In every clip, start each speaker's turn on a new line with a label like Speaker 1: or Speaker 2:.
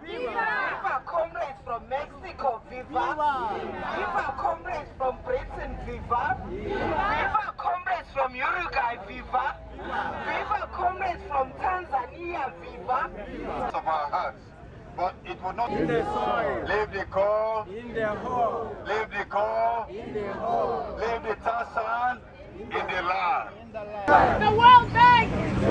Speaker 1: Viva comrades from Mexico, viva! Viva comrades from Britain, viva! Viva comrades from Uruguay, viva! Viva comrades from Tanzania, viva!
Speaker 2: Of our hearts, but it would not
Speaker 3: in the soil,
Speaker 2: leave the coal,
Speaker 3: in the hole,
Speaker 2: leave the coal,
Speaker 3: in the hole,
Speaker 2: leave the tar sand in the land.
Speaker 4: The World Bank,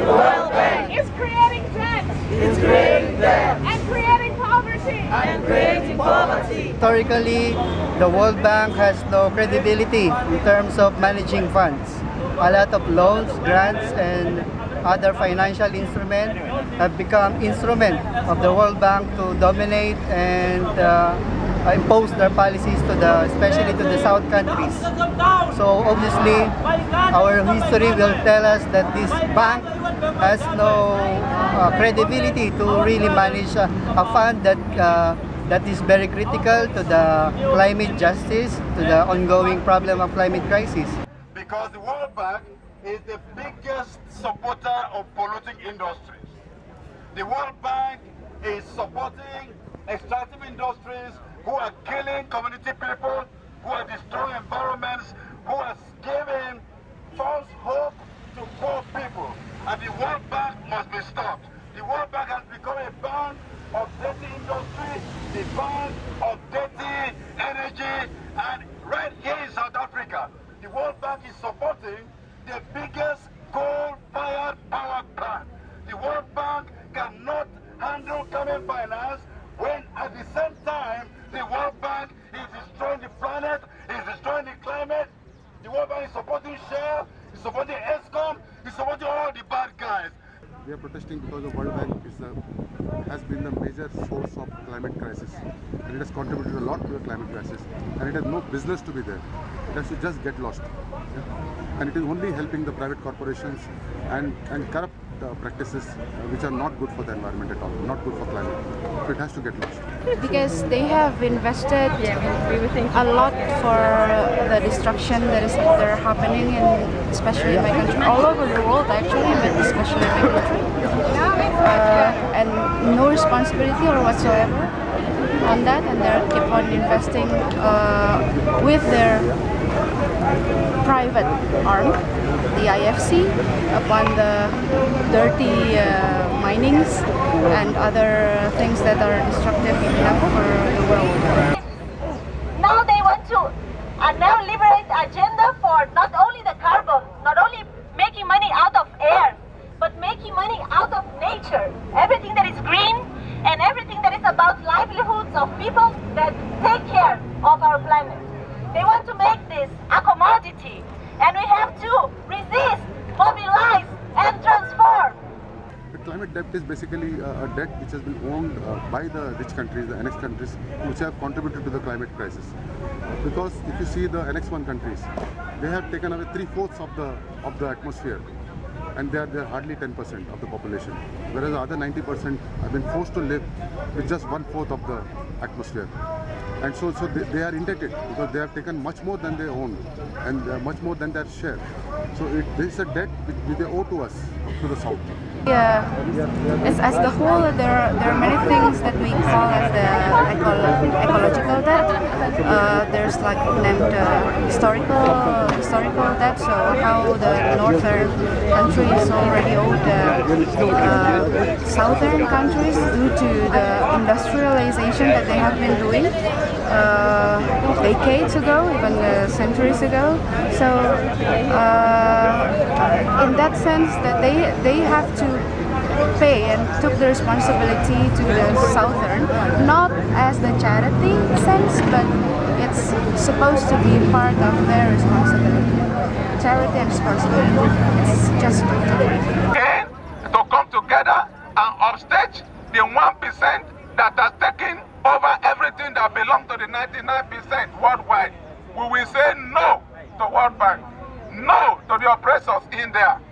Speaker 4: is creating debt.
Speaker 3: It's creating debt.
Speaker 4: And creating poverty.
Speaker 3: And creating poverty.
Speaker 5: Historically, the World Bank has no credibility in terms of managing funds. A lot of loans, grants, and other financial instruments have become instruments of the World Bank to dominate and impose their policies to especially to the South countries. So obviously, our history will tell us that this bank has no credibility to really manage a fund that is very critical to the climate justice, to the ongoing problem of climate crisis.
Speaker 2: Because the World Bank is the biggest supporter of polluting industries. The World Bank is supporting extractive industries who are killing community people, who are destroying environments, who are giving false hope to poor people. And the World Bank must be stopped. The World Bank has become a bank of dirty industry, the bank of dirty energy, and right here in South Africa, the World Bank is supporting the biggest coal-fired power plant. The World Bank cannot handle climate finance when at the same time the World Bank is destroying the planet, is destroying the climate. The World Bank is supporting Shell, is supporting ESCOM, is supporting all the bad guys.
Speaker 6: We are protesting because the World Bank has been the major source of climate crisis, and it has contributed a lot to the climate crisis, and it has no business to be there. It has to just get lost. Yeah? And it is only helping the private corporations and corrupt practices which are not good for the environment at all, not good for climate. So it has to get lost.
Speaker 7: Because they have invested a lot for the destruction that is happening, especially in my country, all over the world actually, but especially in my country. And no responsibility or whatsoever on that, and they keep on investing with their private arm, the IFC, upon the dirty minings and other things that are destructive enough for the world.
Speaker 4: Now they want to neoliberate agenda for not only the carbon, not only making money out of air, but making money out of nature. Everything that is green and everything that is about livelihoods of people that take care of our planet. They want to make this a commodity, and we have to resist, mobilize, and transform.
Speaker 6: The climate debt is basically a debt which has been owned by the rich countries, the Annex countries, which have contributed to the climate crisis. Because if you see the Annex 1 countries, they have taken away 3/4 of the atmosphere, and they are hardly 10% of the population, whereas the other 90% have been forced to live with just 1/4 of the atmosphere. And so they are indebted because they have taken much more than they own and much more than their share. So this is a debt which they owe to us, to the South.
Speaker 7: Yeah, as the whole, there are many things that we call as the ecological debt. There's like named historical debt. So how the northern countries already owed southern countries due to the industrialization that they have been doing decades ago, even centuries ago. So in that sense, that they have to pay and took the responsibility to the southern, not as the charity sense, but it's supposed to be part of their responsibility. Charity and responsibility, it's just totally
Speaker 2: And to come together and upstage the 1% that has taken over everything that belongs to the 99% worldwide. We will say no to World Bank, no to the oppressors in there.